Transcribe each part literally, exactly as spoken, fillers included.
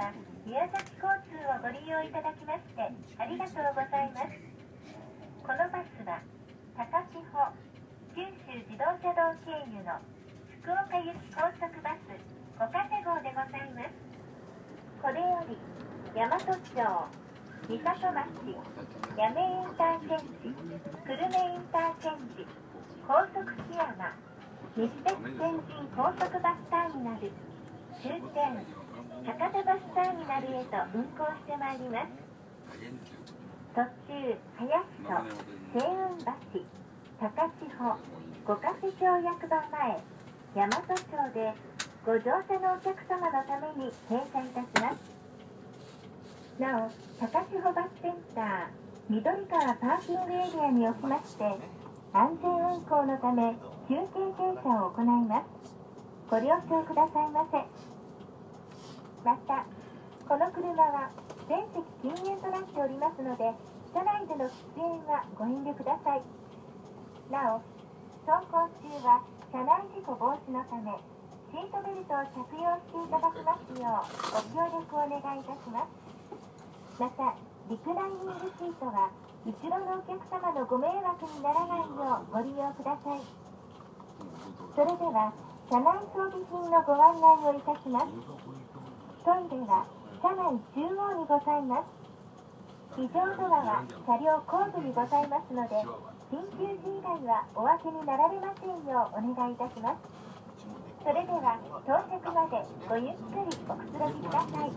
は宮崎交通をご利用いただきましてありがとうございます。このバスは高千穂九州自動車道経由の福岡行き高速バスごかせ号でございます。これより大和町、三郷町、八女インターチェンジ、久留米インターチェンジ、高速檜山、西鉄天神高速バスターミナル、終点博多バスターミナルへと運行してまいります。途中、林署、西雲橋、高千穂、五ヶ瀬町役場前、大和町でご乗車のお客様のために停車いたします。なお、高千穂バスセンター、緑川パーキングエリアにおきまして、安全運行のため休憩停車を行います。ご了承くださいませ。また、この車は全席禁煙となっておりますので、車内での喫煙はご遠慮ください。なお、走行中は車内事故防止のため、シートベルトを着用していただきますようご協力をお願いいたします。また、リクライニングシートは後ろのお客様のご迷惑にならないようご利用ください。それでは、車内装備品のご案内をいたします。トイレは車内中央にございます。非常ドアは車両後部にございますので、緊急時以外はお開けになられませんようお願いいたします。それでは到着までごゆっくりおくつろぎください。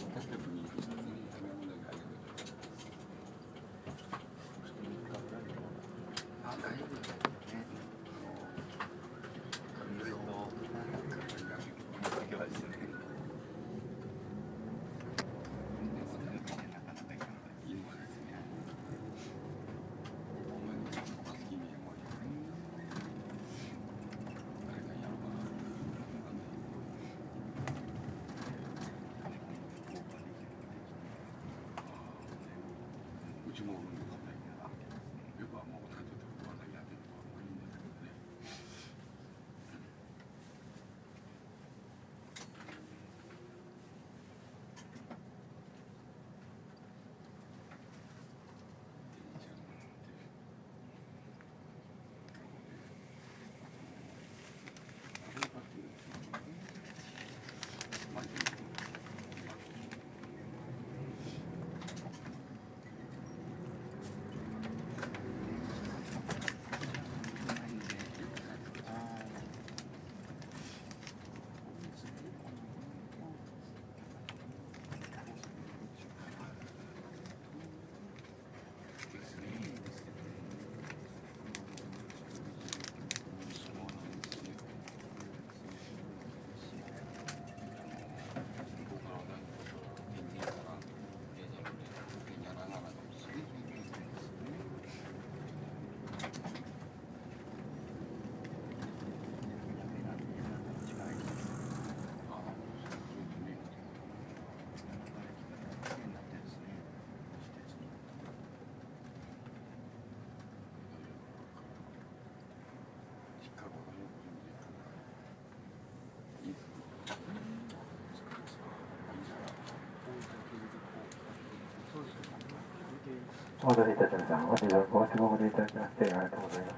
お戻りいたしました。本日はご足ご利用いただきましてありがとうございます。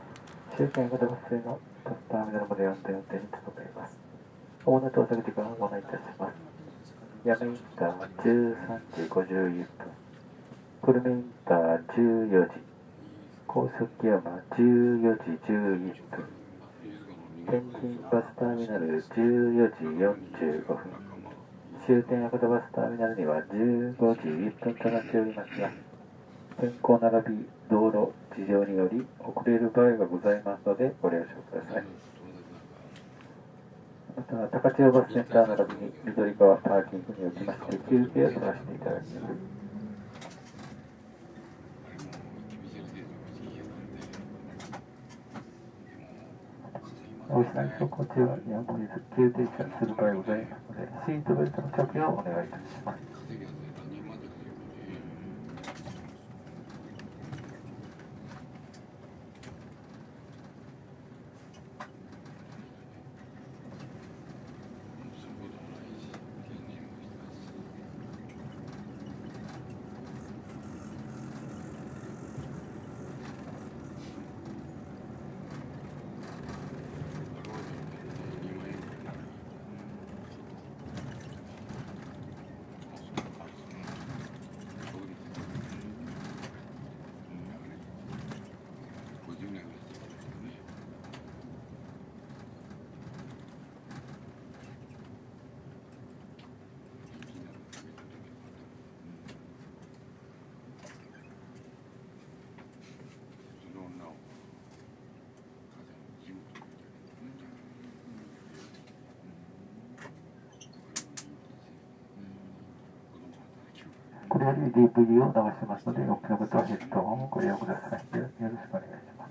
終点型バス停のバスターミナルまで安定運転に努めます。主な到着時間をご案内いたします。八女インターじゅうさんじごじゅういっぷん、久留米インターじゅうよじ、高速檜山じゅうよじじゅういっぷん、天神バスターミナルじゅうよじよんじゅうごふん、終点博多バスターミナルにはじゅうごじいっぷんとなっておりますが、天候並び道路事情により遅れる場合がございますのでご了承ください。また、高千穂バスセンター並びに緑川パーキングにおきまして休憩を取らせていただきます。お下に走行中はやむを得ず急停車する場合ございますので、シートベルトの着用をお願いいたします。 より ディーブイディー を流しますので、お聞きの方はヘッドホンをご利用ください。よろしくお願いします。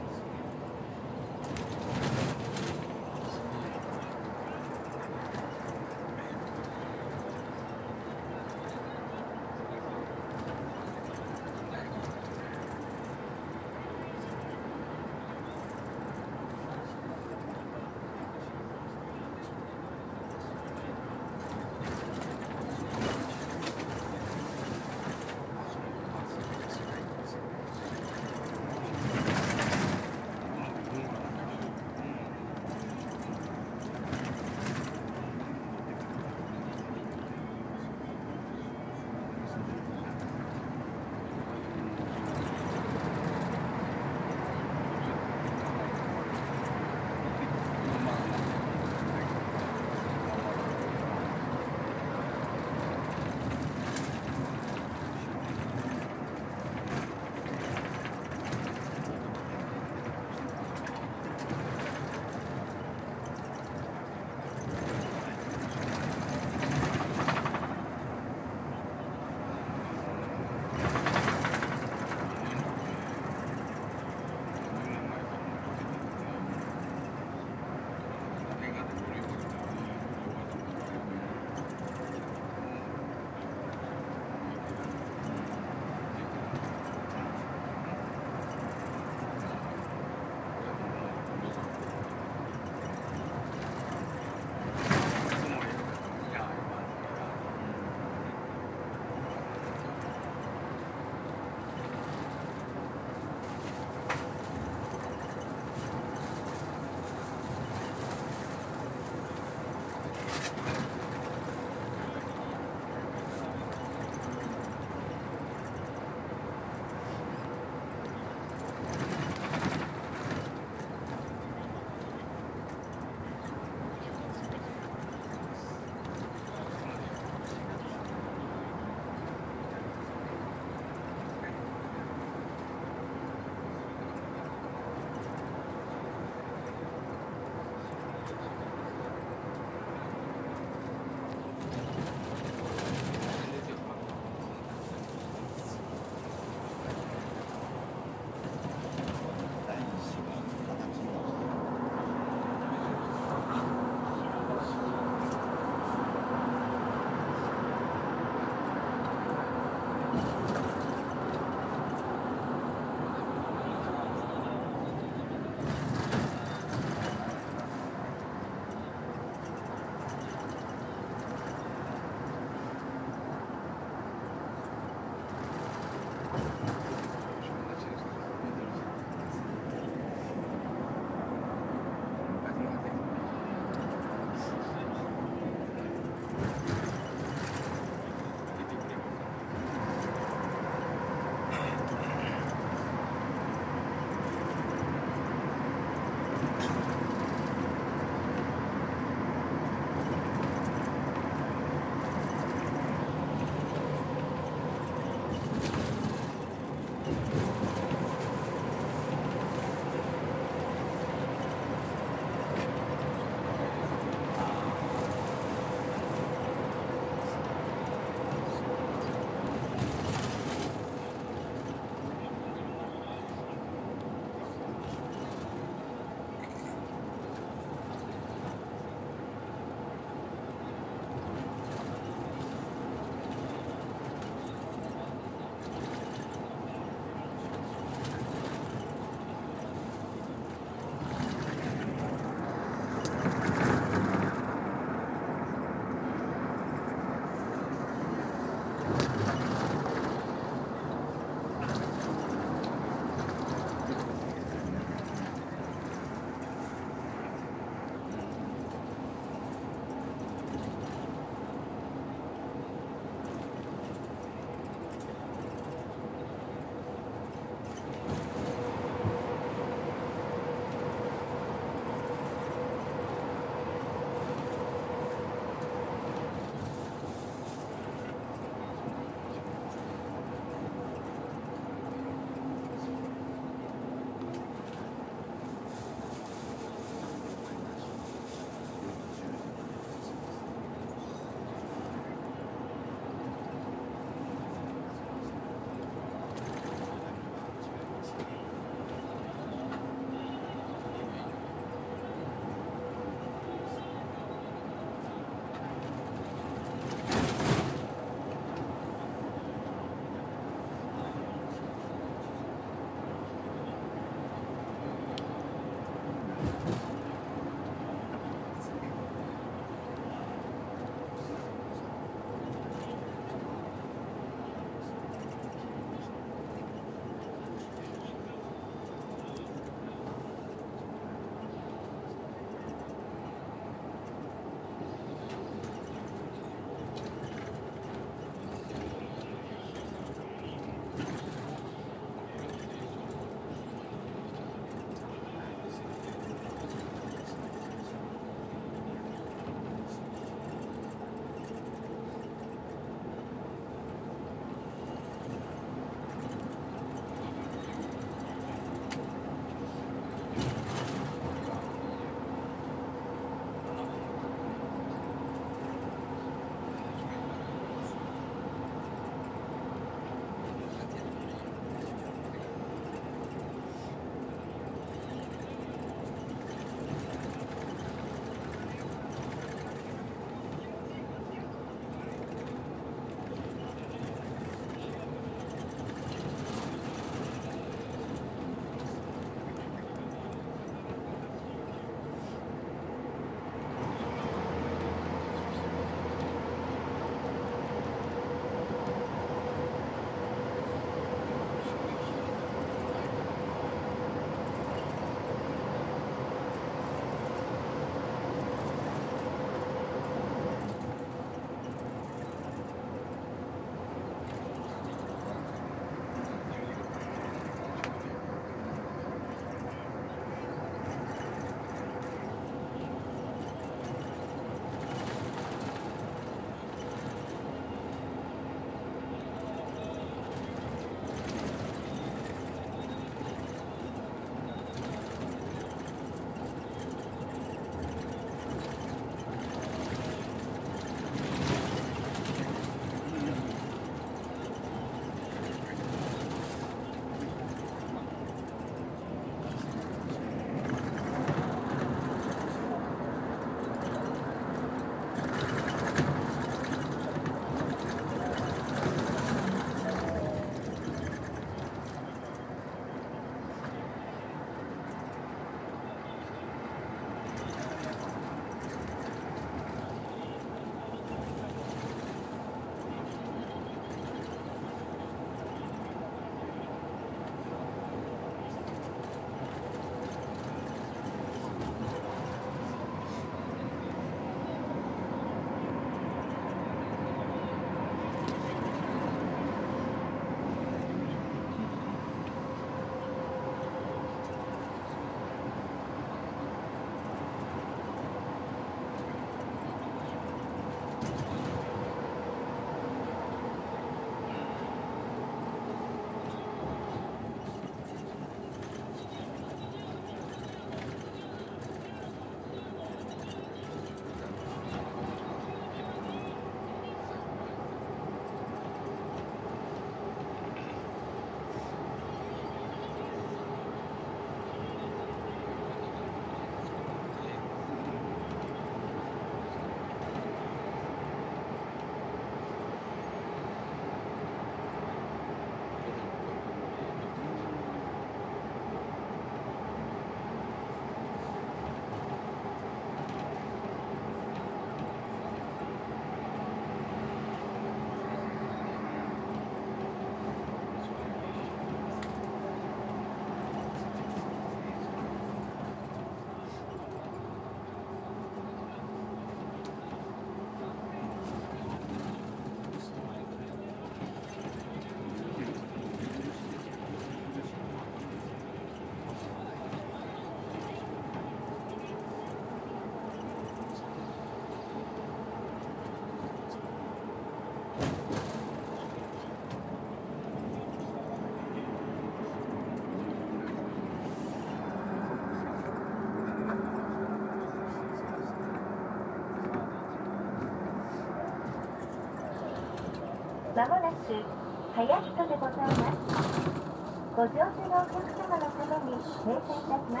まもなく早人でございます。ご乗車のお客様のために停車いたします。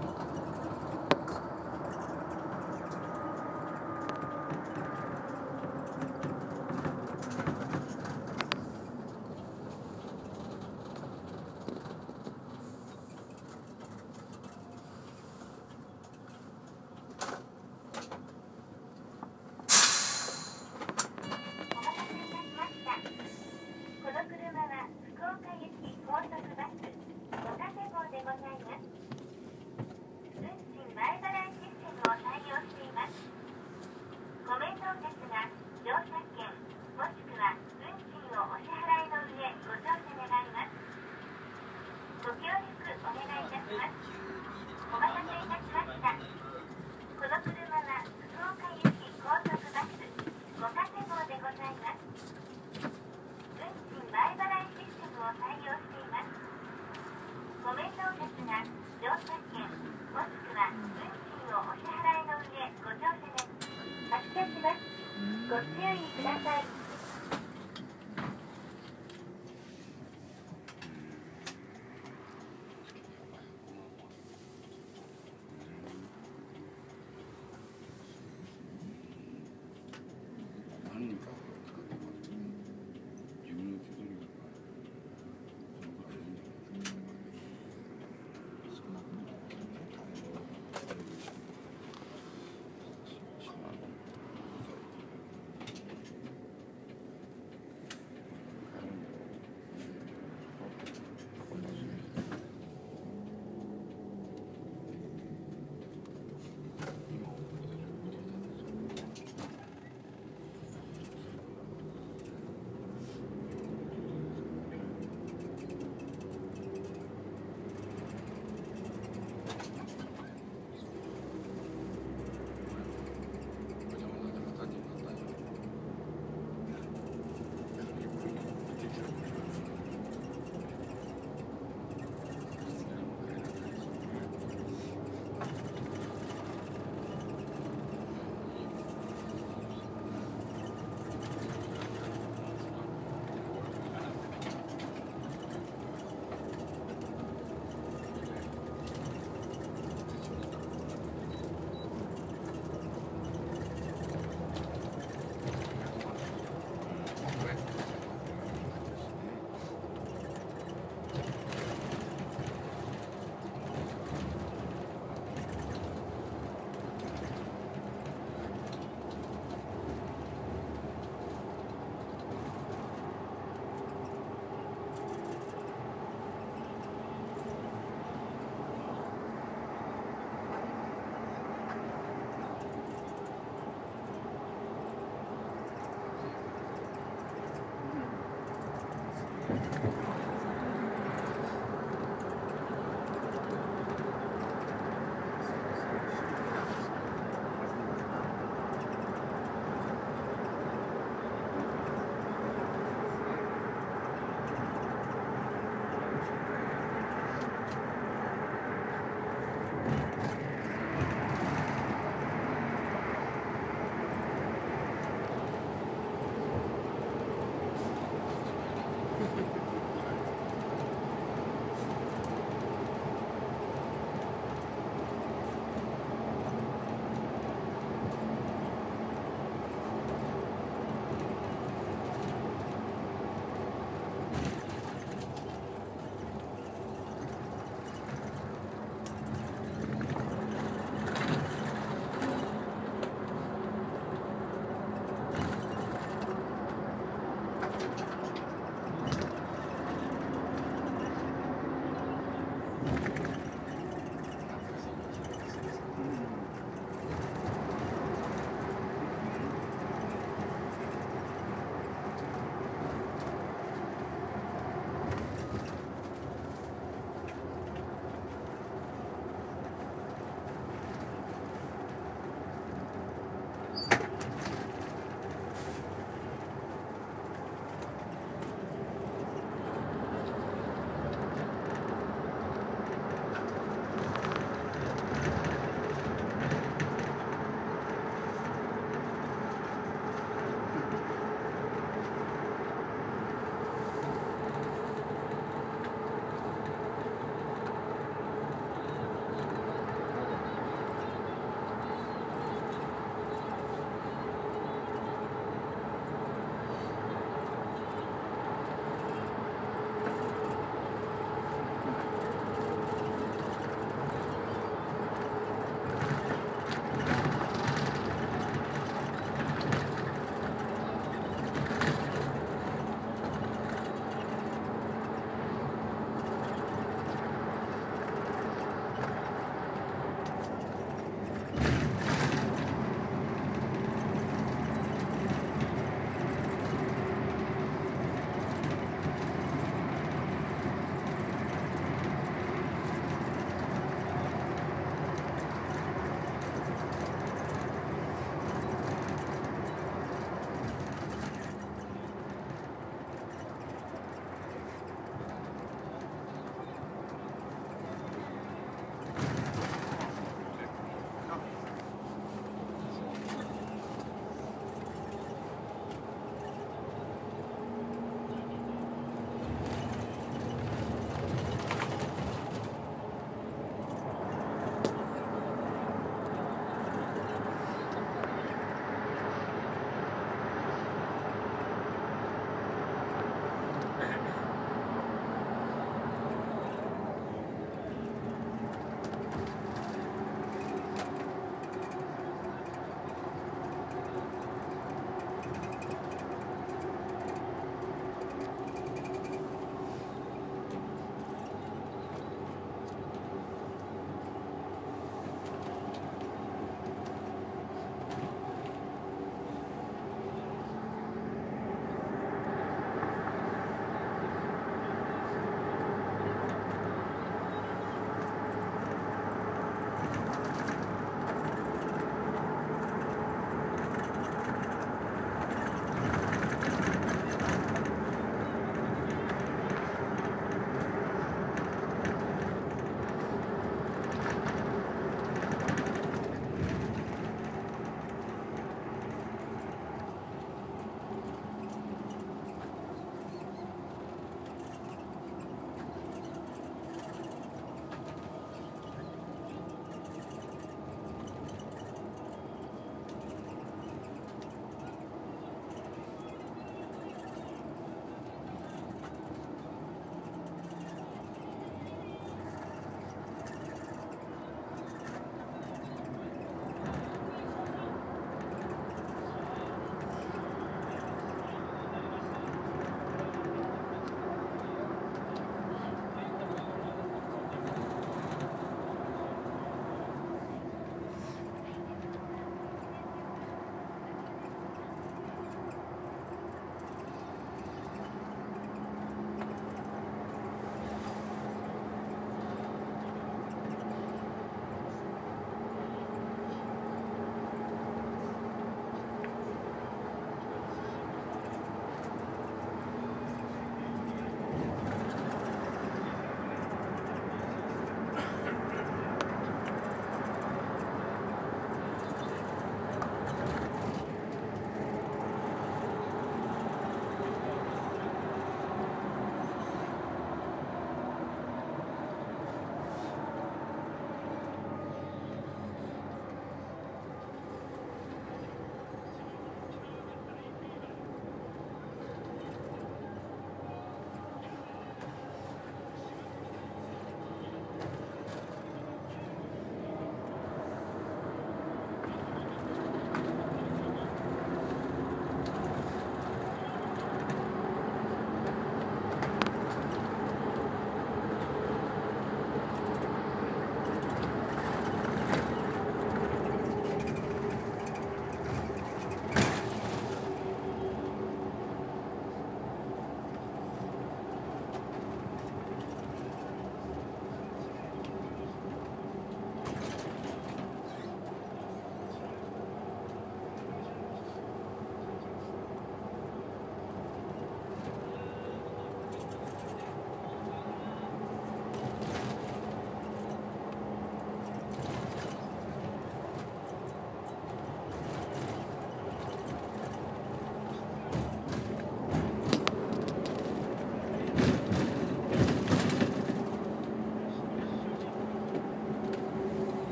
この車は福岡行き高速バスごかけ号でございます。運賃前払いシステムを採用しています。ご名乗客が乗車券もしくは運賃をお支払いの上ご乗車願います。ご協力お願いいたします。お待たせいたしました。この車は福岡行き高速バスごかけ号でございます。前払いシステムを採用しています。ご名乗客が乗車券もしくは運賃をお支払いの上ご乗車で発車します。ご注意ください。 何人か使ってますね。自分の手取りが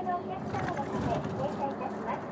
中のお客様のため停車いたします。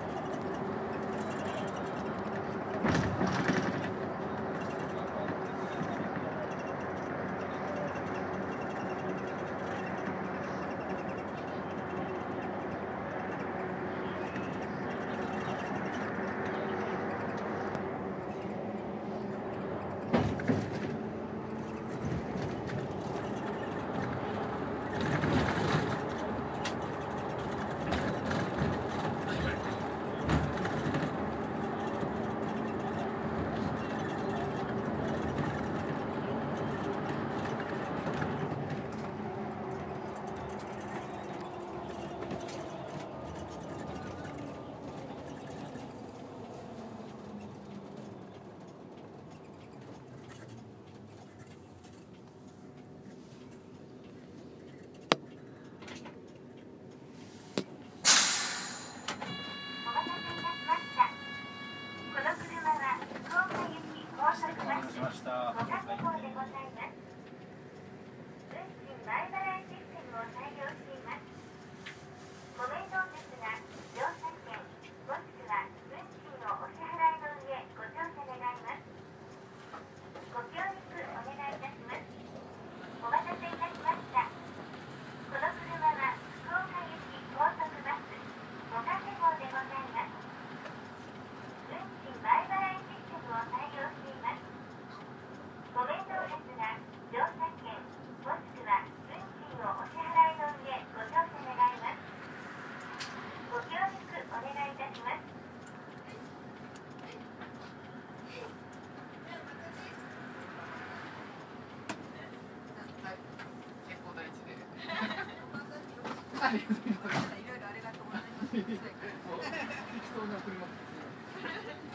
いろいろありがとうございます。適当に送ります。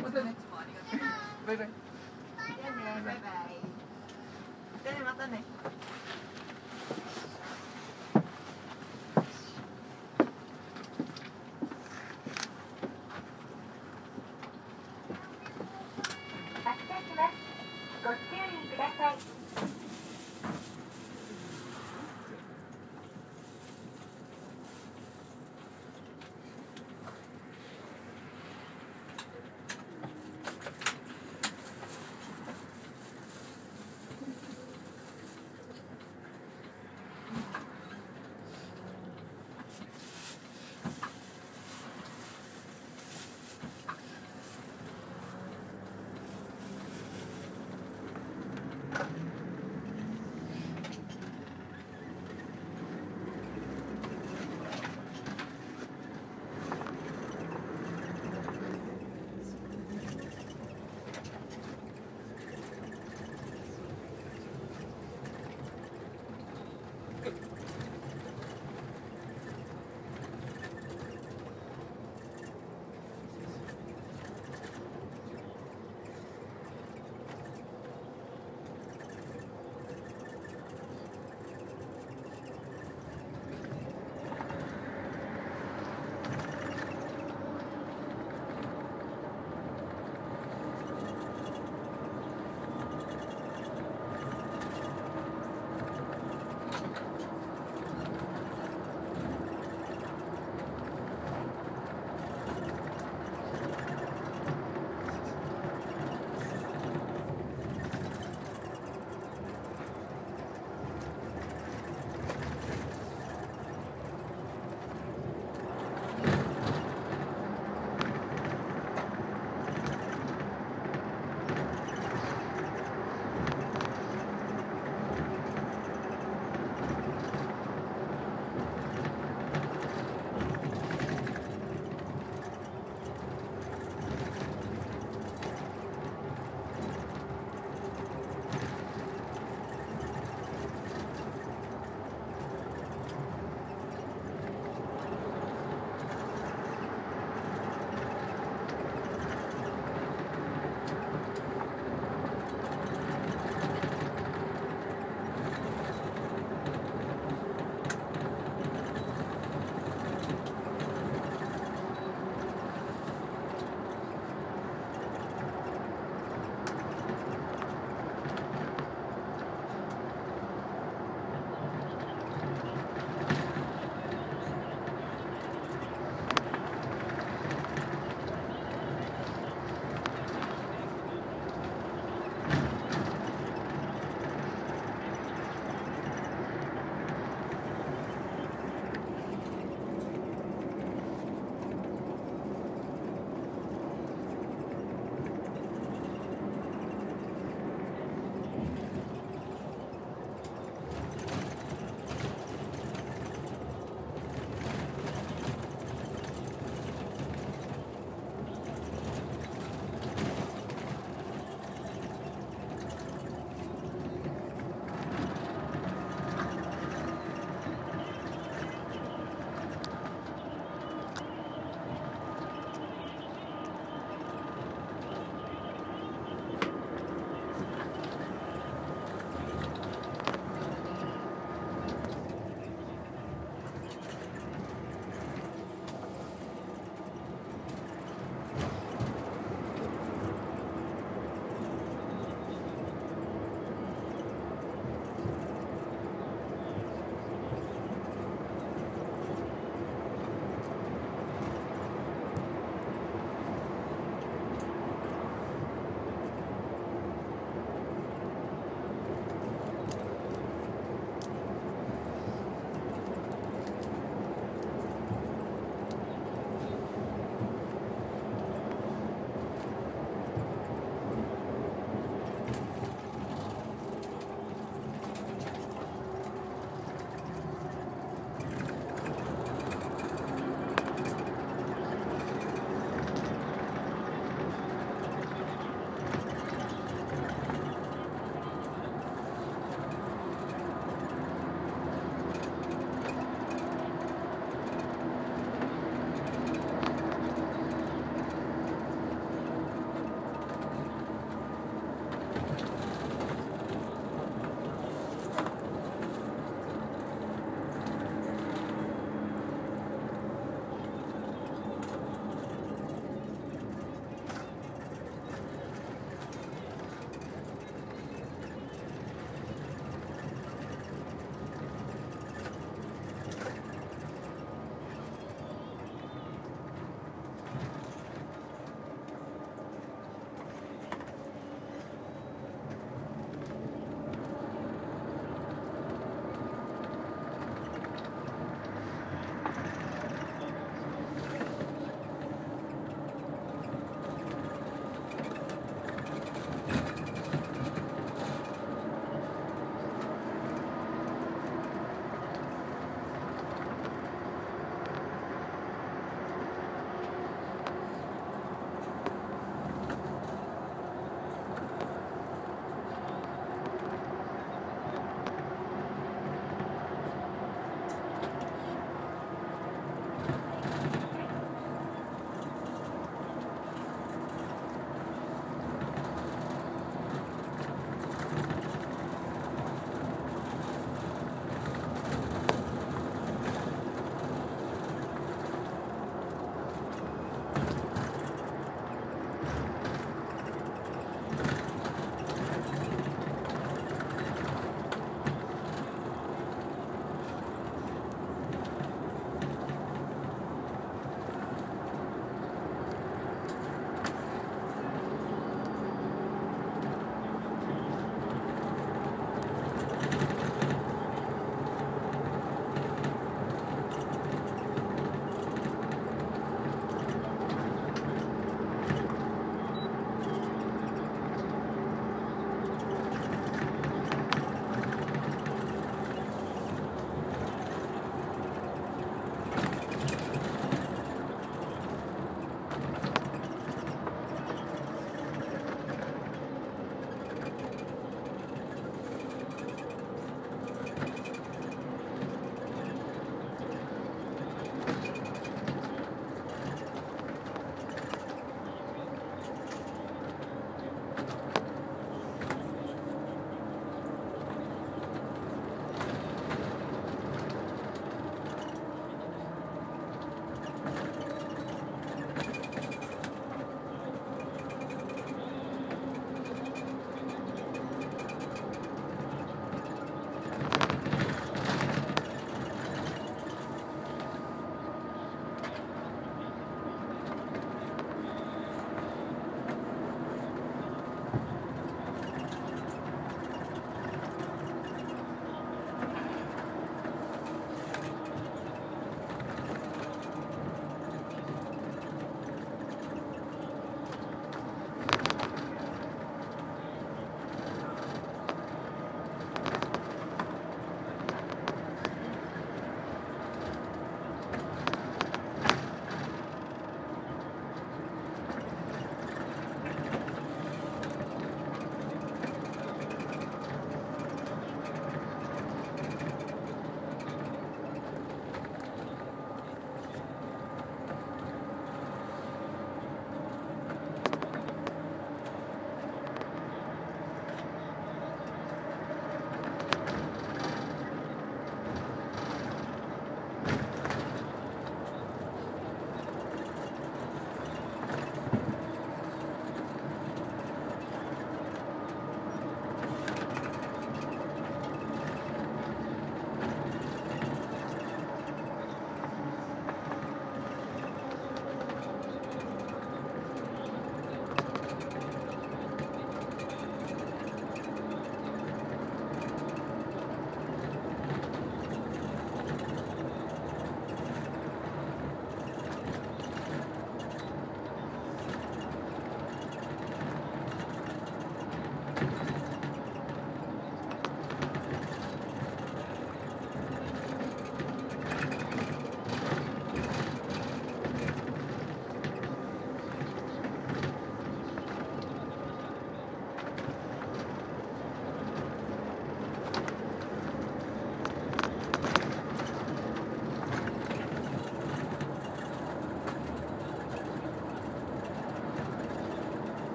またね。バイバイ。じゃあね、バイバイ。じゃあね、またね。 発車します。ご注意ください。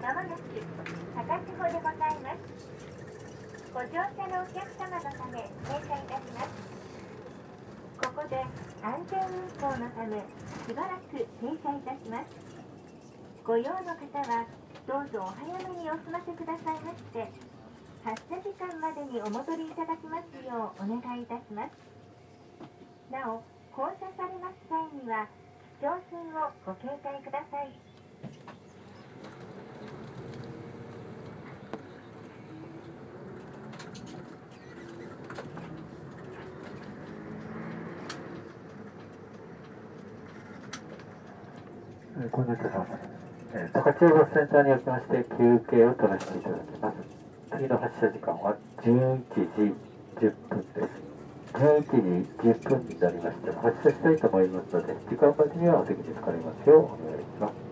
まもなく高千穂でございます。ご乗車のお客様のため停車いたします。ここで安全運行のためしばらく停車いたします。ご用の方はどうぞお早めにお済ませくださいまして、発車時間までにお戻りいただきますようお願いいたします。なお、降車されます際には貴重品をご携帯ください。 ご入車します。えー高千穂バスセンターにおきまして休憩を取らせていただきます。次の発車時間はじゅういちじじゅっぷんです。じゅういちじじゅっぷんになりまして発車したいと思いますので、時間までにはお席に着かれますようお願いします。